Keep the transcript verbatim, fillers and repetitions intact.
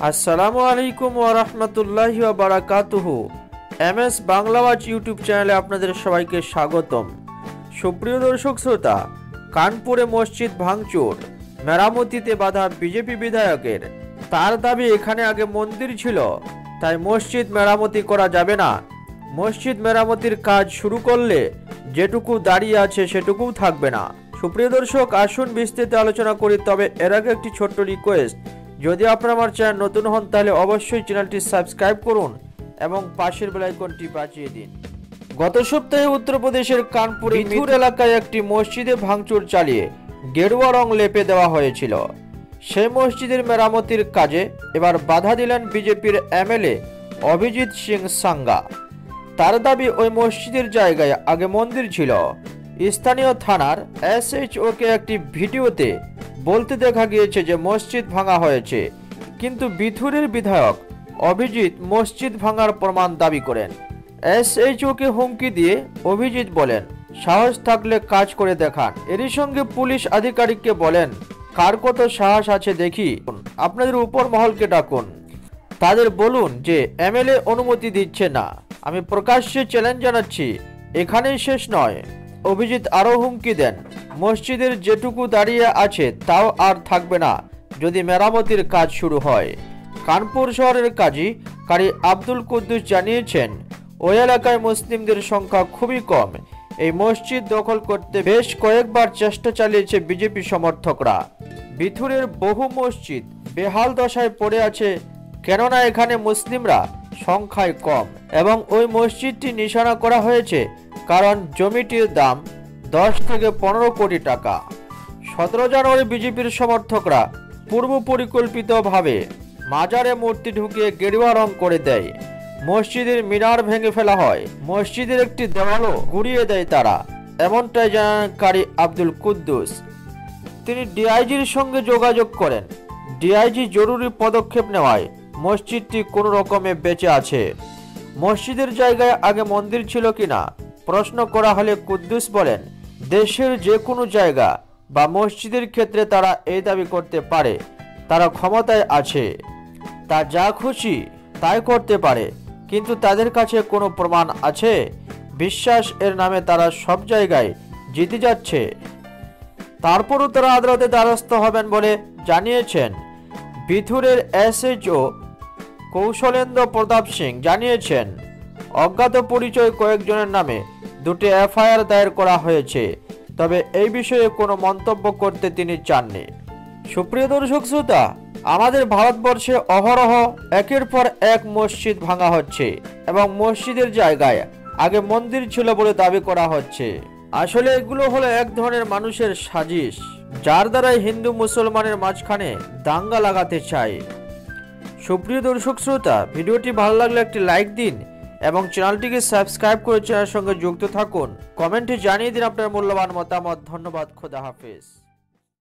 আসসালামু আলাইকুম ওয়া রাহমাতুল্লাহি ওয়া বারাকাতুহু। এমএস বাংলা ওয়াচ ইউটিউব চ্যানেলে আপনাদের সবাইকে স্বাগতম। সুপ্রিয় দর্শক শ্রোতা, কানপুরে মসজিদ ভাঙচুর, মেরামতিতে বাধা বিজেপি বিধায়কের। তার দাবি এখানে আগে মন্দির ছিল, তাই মসজিদ মেরামতি করা যাবে না। মসজিদ মেরামতির কাজ শুরু করলে যেটুকু দাঁড়িয়ে আছে সেটুকুও থাকবে না। সুপ্রিয় দর্শক, আসুন বিস্তারিত আলোচনা করি। তবে এর আগে একটি ছোট্ট রিকোয়েস্ট, যদি আপনারা আমার চ্যানেল নতুন হন তাহলে অবশ্যই চ্যানেলটি সাবস্ক্রাইব করুন এবং পাশের বেল আইকনটি বাজিয়ে দিন। গত সপ্তাহে উত্তরপ্রদেশের কানপুরে মিথুর এলাকায় একটি মসজিদে ভাঙচুর চালিয়ে গেরুয়া রং লেপে দেওয়া হয়েছিল। সেই মসজিদের মেরামতির কাজে এবার বাধা দিলেন বিজেপির এমএলএ অভিজিৎ সিং সাঙ্গা। তার দাবি ওই মসজিদের জায়গায় আগে মন্দির ছিল। স্থানীয় থানার এসএইচওকে একটি ভিডিওতে বলতে দেখা গিয়েছে যে মসজিদ ভাঙা হয়েছে, কিন্তু বিথুরের বিধায়ক অভিজিৎ মসজিদ ভাঙার প্রমাণ দাবি করেন। এসএইচওকে হুমকি দিয়ে অভিজিৎ বলেন, সাহস থাকলে কাজ করে দেখান। এরই সঙ্গে পুলিশ আধিকারিককে বলেন, কার কত সাহস আছে দেখি, আপনাদের উপর মহলকে ডাকুন, তাদের বলুন যে এমএলএ অনুমতি দিচ্ছে না। আমি প্রকাশ্যে চ্যালেঞ্জ জানাচ্ছি, এখানেই শেষ নয়। অভিজিৎ আরও হুমকি দেন, মসজিদের যেটুকু দাঁড়িয়ে আছে তাও আর থাকবে না যদি মেরামতির কাজ শুরু হয়। কানপুর শহরের কাজী কারি আব্দুল কুদ্দুস জানিয়েছেন, ওই এলাকায় মুসলিমদের সংখ্যা খুবই কম। এই মসজিদ দখল করতে বেশ কয়েকবার চেষ্টা চালিয়েছে বিজেপি সমর্থকরা। বিথুরের বহু মসজিদ বেহাল দশায় পড়ে আছে, কেননা এখানে মুসলিমরা সংখ্যায় কম এবং ওই মসজিদটি নিশানা করা হয়েছে কারণ জমিটির দাম দশ থেকে পনেরো কোটি টাকা। সতেরো জানুয়ারি বিজেপির সমর্থকরা পূর্ব পরিকল্পিতভাবে মাজারে মূর্তি ঢুকিয়ে গেরুয়া রং করে দেয়। মসজিদের মিনার ভেঙে ফেলা হয়, মসজিদের একটি দেওয়ালও গুড়িয়ে দেয় তারা, এমনটাই জানান কারি আব্দুল কুদ্দুস। তিনি ডিআইজির সঙ্গে যোগাযোগ করেন। ডিআইজি জরুরি পদক্ষেপ নেওয়ায় মসজিদটি কোনো রকমে বেঁচে আছে। মসজিদের জায়গায় আগে মন্দির ছিল কিনা প্রশ্ন করা হলে কুদ্দুস বলেন, দেশের যে কোনো জায়গা বা মসজিদের ক্ষেত্রে তারা এই দাবি করতে পারে, তারা ক্ষমতায় আছে, তা যা খুশি তাই করতে পারে, কিন্তু তাদের কাছে কোনো প্রমাণ আছে? বিশ্বাস এর নামে তারা সব জায়গায় জিতে যাচ্ছে। তারপরও তারা আদালতে দ্বারস্থ হবেন বলে জানিয়েছেন। বিথুরের এসএইচও কৌশলেন্দ্র প্রতাপ সিং জানিয়েছেন, অজ্ঞাত পরিচয় কয়েকজনের নামে দুটি এফআইআর দায়ের করা হয়েছে, তবে এই বিষয়ে কোনো মন্তব্য করতে তিনি চাননি। সুপ্রিয় দর্শক শ্রোতা, আমাদের ভারতবর্ষে অহরহ একের পর এক মসজিদ ভাঙা হচ্ছে এবং মসজিদের জায়গায় আগে মন্দির ছিল বলে দাবি করা হচ্ছে। আসলে এগুলো হলো এক ধরনের মানুষের সাজিশ, যার দ্বারাই হিন্দু মুসলমানের মাঝখানে দাঙ্গা লাগাতে চায়। সুপ্রিয় দর্শক শ্রোতা, ভিডিওটি ভালো লাগলে একটি লাইক দিন এবং চ্যানেলটিকে সাবস্ক্রাইব করে চ্যানেলের সঙ্গে যুক্ত থাকুন। কমেন্টে জানিয়ে দিন আপনার মূল্যবান মতামত। ধন্যবাদ। খোদা হাফেজ।